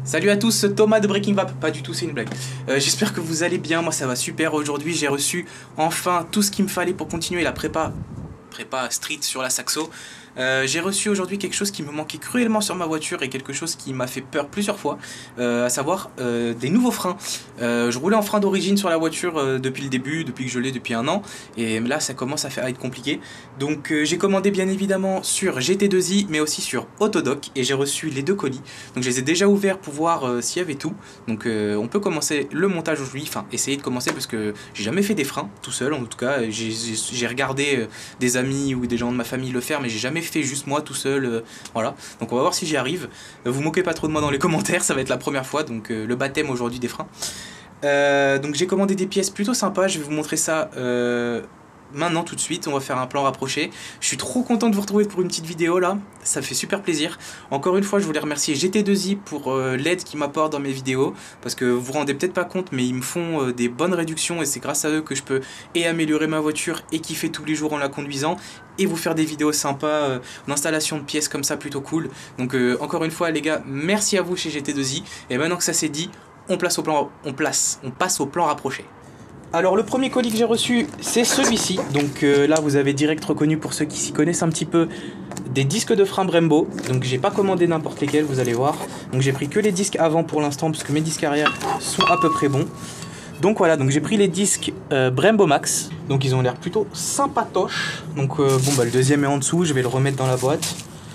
Salut à tous, Thomas de Breaking Vap. Pas du tout, c'est une blague. J'espère que vous allez bien, moi ça va super. Aujourd'hui j'ai reçu enfin tout ce qu'il me fallait pour continuer la prépa street sur la saxo. J'ai reçu aujourd'hui quelque chose qui me manquait cruellement sur ma voiture et quelque chose qui m'a fait peur plusieurs fois, à savoir des nouveaux freins. Je roulais en frein d'origine sur la voiture depuis le début, depuis que je l'ai depuis 1 an, et là ça commence à être compliqué. Donc j'ai commandé bien évidemment sur GT2i mais aussi sur Autodoc et j'ai reçu les 2 colis. Donc je les ai déjà ouverts pour voir s'il y avait tout. Donc on peut commencer le montage aujourd'hui, enfin essayer de commencer parce que j'ai jamais fait des freins tout seul en tout cas. J'ai regardé des amis ou des gens de ma famille le faire mais j'ai jamais fait juste moi tout seul, voilà. Donc on va voir si j'y arrive. Vous moquez pas trop de moi dans les commentaires, ça va être la première fois, donc le baptême aujourd'hui des freins. Donc j'ai commandé des pièces plutôt sympas, je vais vous montrer ça maintenant tout de suite. On va faire un plan rapproché. Je suis trop content de vous retrouver pour une petite vidéo là, ça fait super plaisir. Encore une fois je voulais remercier GT2i pour l'aide qu'ils m'apportent dans mes vidéos, parce que vous vous rendez peut-être pas compte mais ils me font des bonnes réductions et c'est grâce à eux que je peux améliorer ma voiture et kiffer tous les jours en la conduisant et vous faire des vidéos sympas d'installation de pièces comme ça plutôt cool. Donc encore une fois les gars, merci à vous chez GT2i, et maintenant que ça c'est dit, on passe au plan rapproché. Alors le premier colis que j'ai reçu c'est celui-ci, donc là vous avez direct reconnu, pour ceux qui s'y connaissent un petit peu, des disques de frein Brembo. Donc j'ai pas commandé n'importe lesquels, vous allez voir. Donc j'ai pris que les disques avant pour l'instant parce que mes disques arrière sont à peu près bons. Donc voilà, donc j'ai pris les disques Brembo Max, donc ils ont l'air plutôt sympatoches. Donc bon bah le deuxième est en dessous, je vais le remettre dans la boîte.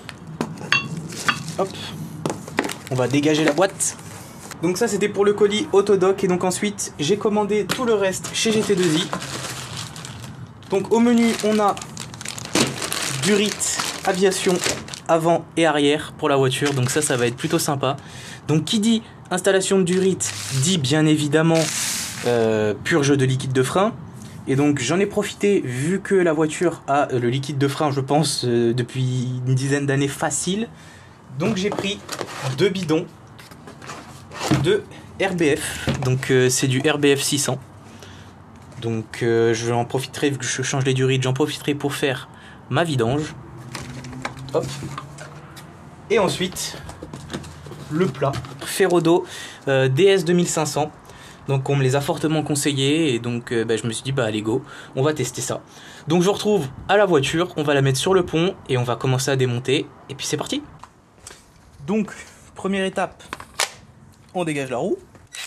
Hop, on va dégager la boîte. Donc ça c'était pour le colis Autodoc, et donc ensuite j'ai commandé tout le reste chez GT2i. Donc au menu on a Durit Aviation avant et arrière pour la voiture, donc ça va être plutôt sympa. Donc qui dit installation de Durit dit bien évidemment purge de liquide de frein. Et donc j'en ai profité vu que la voiture a le liquide de frein je pense depuis une dizaine d'années facile. Donc j'ai pris 2 bidons de RBF, donc c'est du RBF 600. Donc j'en profiterai, vu que je change les durites, j'en profiterai pour faire ma vidange. Hop. Et ensuite le plat Ferrodo DS 2500. Donc on me les a fortement conseillés et donc je me suis dit allez go, on va tester ça. Donc je vous retrouve à la voiture, on va la mettre sur le pont et on va commencer à démonter et puis c'est parti. Donc première étape, on dégage la roue.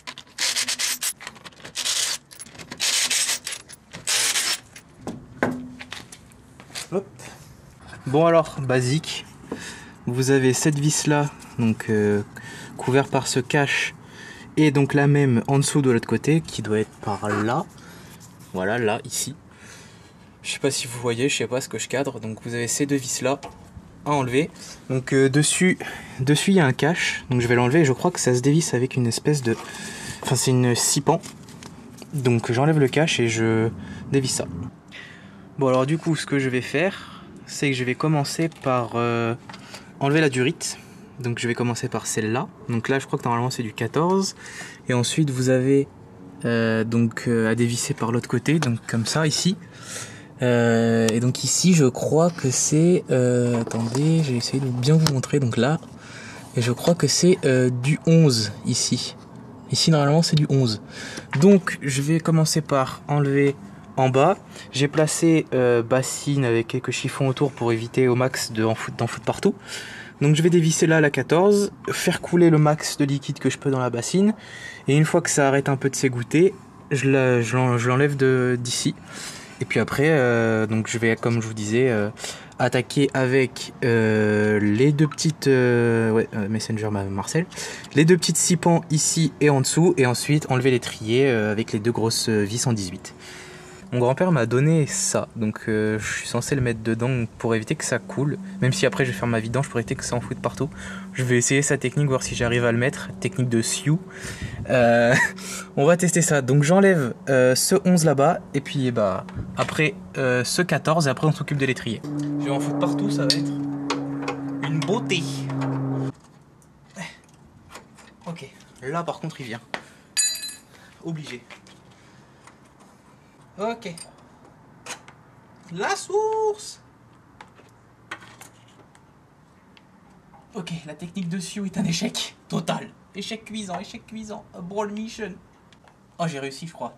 Hop. Bon alors, basique. Vous avez cette vis là, donc couvert par ce cache, et donc la même en dessous de l'autre côté, qui doit être par là. Voilà, là, ici. Je sais pas si vous voyez, je sais pas ce que je cadre. Donc vous avez ces 2 vis là à enlever. Donc dessus il y a un cache, donc je vais l'enlever et je crois que ça se dévisse avec une espèce de... Enfin c'est une scie pan. Donc j'enlève le cache et je dévisse ça. Bon alors du coup ce que je vais faire, c'est que je vais commencer par enlever la durite. Donc je vais commencer par celle-là. Donc là je crois que normalement c'est du 14. Et ensuite vous avez à dévisser par l'autre côté, donc comme ça ici. Et donc ici je crois que c'est attendez, j'ai essayé de bien vous montrer, donc là, et je crois que c'est du 11 ici normalement c'est du 11. Donc je vais commencer par enlever en bas. J'ai placé bassine avec quelques chiffons autour pour éviter au max d'en foutre partout. Donc je vais dévisser là la 14, faire couler le max de liquide que je peux dans la bassine, et une fois que ça arrête un peu de s'égoutter, je l'enlève d'ici. Et puis après, donc je vais, comme je vous disais, attaquer avec les 2 petites Messenger Marcel, les 2 petites scie pans ici et en dessous, et ensuite enlever l'étrier avec les 2 grosses vis en 18. Mon grand-père m'a donné ça, donc je suis censé le mettre dedans pour éviter que ça coule, même si après je vais faire ma vidange pour éviter que ça en foute partout. Je vais essayer sa technique, voir si j'arrive à le mettre, technique de Sioux. On va tester ça. Donc j'enlève ce 11 là-bas, et puis après ce 14, et après on s'occupe de l'étrier. Je vais en foutre partout, ça va être une beauté. Ok, là par contre il vient. Obligé. Ok. La source. Ok, la technique de Sioux est un échec total. Échec cuisant, a brawl mission. Oh, j'ai réussi, je crois.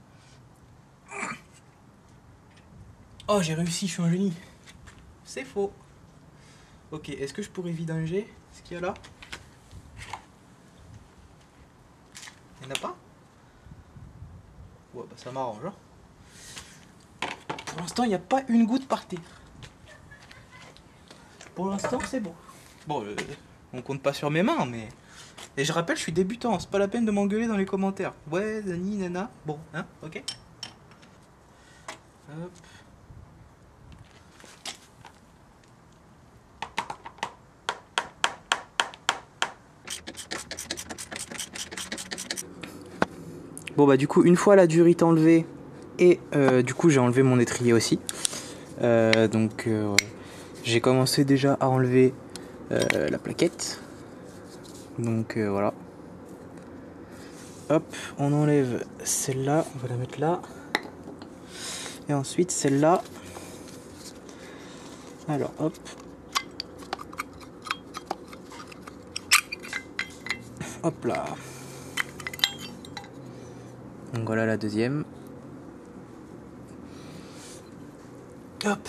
Oh, j'ai réussi, je suis un génie. C'est faux. Ok, est-ce que je pourrais vidanger ce qu'il y a là? Il n'y en a pas? Ouais, bah ça m'arrange. Hein. Pour l'instant, il n'y a pas une goutte par terre. Pour l'instant, c'est bon. Bon, on compte pas sur mes mains, mais... Et je rappelle, je suis débutant, c'est pas la peine de m'engueuler dans les commentaires. Ouais, Dani, nana, bon, hein, ok. Hop. Bon bah du coup, une fois la durite enlevée, et du coup j'ai enlevé mon étrier aussi. Donc j'ai commencé déjà à enlever la plaquette. Donc voilà. Hop, on enlève celle-là, on va la mettre là. Et ensuite celle-là. Alors hop. Hop là. Donc voilà la deuxième. Hop.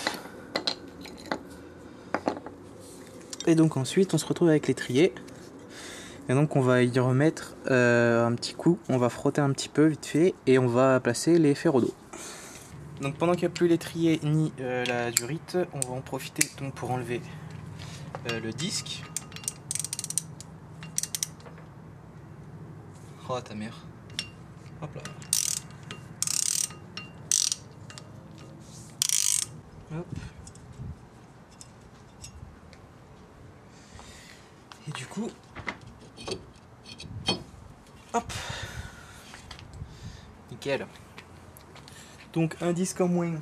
Et donc ensuite on se retrouve avec l'étrier. Et donc on va y remettre un petit coup, on va frotter un petit peu vite fait et on va placer les ferros d'eau. Donc pendant qu'il n'y a plus l'étrier ni la durite, on va en profiter donc pour enlever le disque. Oh ta mère. Hop là. Hop. Et du coup, hop. Nickel. Donc un disque en moins.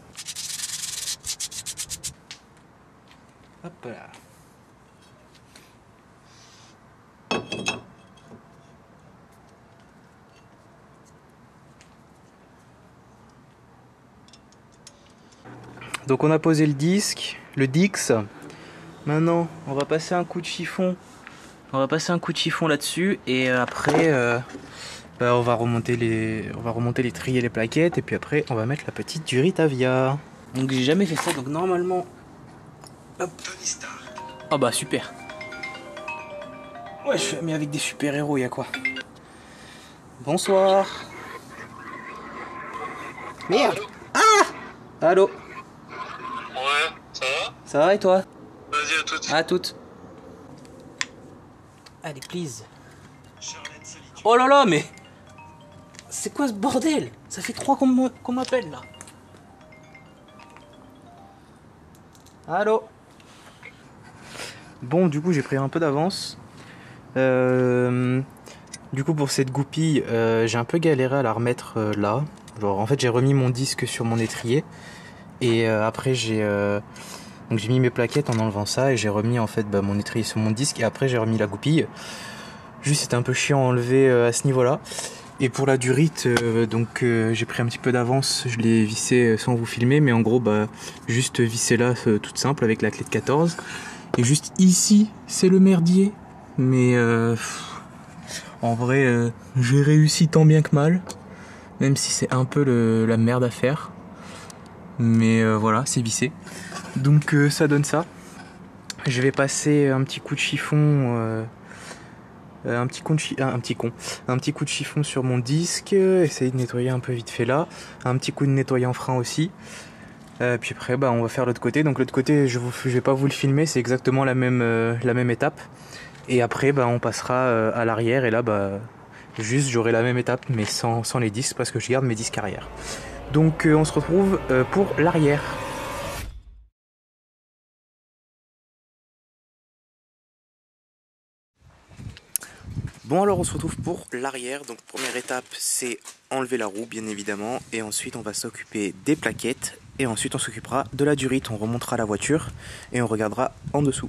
Hop là. Donc on a posé le disque, le Dix. Maintenant, on va passer un coup de chiffon. On va passer un coup de chiffon là-dessus et après on va remonter les trilles et les plaquettes et puis après on va mettre la petite durite Avia. Donc j'ai jamais fait ça, donc normalement. Hop. Ah bah super. Ouais, je suis ami avec des super héros, y a quoi? Bonsoir. Merde. Ah. Allô. Ouais, ça va? Ça va et toi? Vas-y, à toutes. À toutes. Allez, please. Oh là là, mais... C'est quoi ce bordel? Ça fait 3 qu'on m'appelle, là. Allô? Bon, du coup, j'ai pris un peu d'avance. Du coup, pour cette goupille, j'ai un peu galéré à la remettre là. Genre, en fait, j'ai remis mon disque sur mon étrier. Et après, donc j'ai mis mes plaquettes en enlevant ça. Et j'ai remis, en fait, mon étrier sur mon disque. Et après, j'ai remis la goupille. Juste, c'était un peu chiant à enlever à ce niveau-là. Et pour la durite, j'ai pris un petit peu d'avance. Je l'ai vissé sans vous filmer. Mais en gros, juste visser là, toute simple, avec la clé de 14. Et juste ici, c'est le merdier. Mais en vrai, j'ai réussi tant bien que mal. Même si c'est un peu la merde à faire. Mais voilà, c'est vissé. Donc ça donne ça. Je vais passer un petit coup de chiffon. Un petit coup de chiffon sur mon disque. Essayer de nettoyer un peu vite fait là. Un petit coup de nettoyant frein aussi. Puis après, on va faire l'autre côté. Donc l'autre côté, je vais pas vous le filmer. C'est exactement la même étape. Et après, on passera à l'arrière. Et là, juste j'aurai la même étape, mais sans les disques, parce que je garde mes disques arrière. Donc on se retrouve pour l'arrière. Bon, alors on se retrouve pour l'arrière. Donc première étape, c'est enlever la roue, bien évidemment. Et ensuite, on va s'occuper des plaquettes. Et ensuite, on s'occupera de la durite. On remontera la voiture et on regardera en dessous.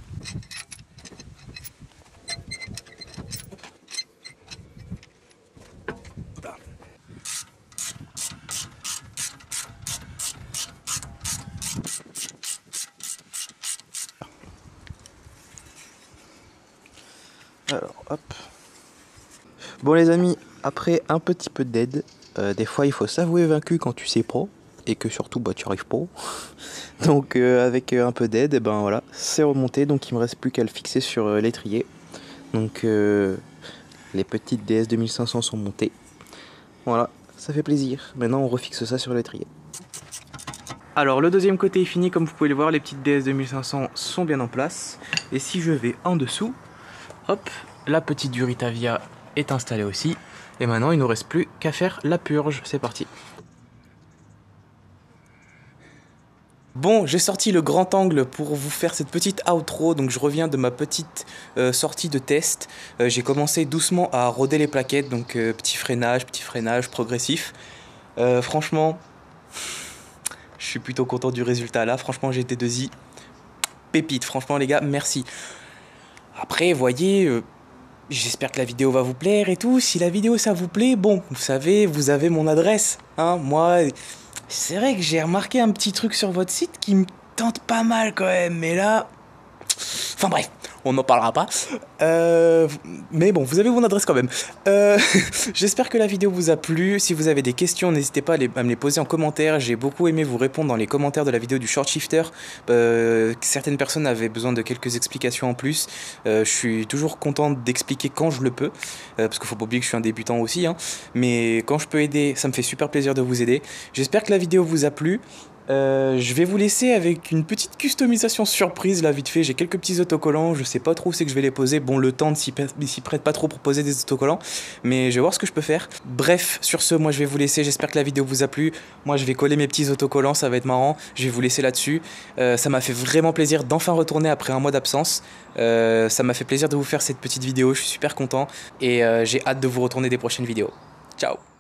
Alors, hop. Bon les amis, après un petit peu d'aide, des fois il faut s'avouer vaincu quand tu sais pas, et que surtout bah tu arrives pas. Donc avec un peu d'aide, et ben voilà, c'est remonté, donc il me reste plus qu'à le fixer sur l'étrier. Donc les petites DS 2500 sont montées. Voilà, ça fait plaisir. Maintenant on refixe ça sur l'étrier. Alors le deuxième côté est fini, comme vous pouvez le voir, les petites DS 2500 sont bien en place. Et si je vais en dessous, hop, la petite Duritavia est installée aussi. Et maintenant il ne nous reste plus qu'à faire la purge, c'est parti. Bon, j'ai sorti le grand angle pour vous faire cette petite outro, donc je reviens de ma petite sortie de test. J'ai commencé doucement à roder les plaquettes, donc petit freinage progressif. Franchement, je suis plutôt content du résultat là. Franchement, GT2i, pépite. Franchement, les gars, merci. Après, voyez, j'espère que la vidéo va vous plaire et tout. Si la vidéo ça vous plaît, bon, vous savez, vous avez mon adresse. Hein, moi, c'est vrai que j'ai remarqué un petit truc sur votre site qui me tente pas mal quand même. Mais là, enfin bref, on n'en parlera pas. Mais bon, vous avez mon adresse quand même. J'espère que la vidéo vous a plu. Si vous avez des questions, n'hésitez pas à me les poser en commentaire. J'ai beaucoup aimé vous répondre dans les commentaires de la vidéo du short shifter. Certaines personnes avaient besoin de quelques explications en plus. Je suis toujours content d'expliquer quand je le peux. Parce qu'il faut pas oublier que je suis un débutant aussi. Hein. Mais quand je peux aider, ça me fait super plaisir de vous aider. J'espère que la vidéo vous a plu. Je vais vous laisser avec une petite customisation surprise là vite fait. J'ai quelques petits autocollants, je sais pas trop où c'est que je vais les poser. Bon, le temps ne s'y prête pas trop pour poser des autocollants, mais je vais voir ce que je peux faire. Bref, sur ce, moi je vais vous laisser. J'espère que la vidéo vous a plu. Moi je vais coller mes petits autocollants, ça va être marrant. Je vais vous laisser là-dessus. Ça m'a fait vraiment plaisir d'enfin retourner après un mois d'absence. Ça m'a fait plaisir de vous faire cette petite vidéo, je suis super content et j'ai hâte de vous retourner des prochaines vidéos. Ciao.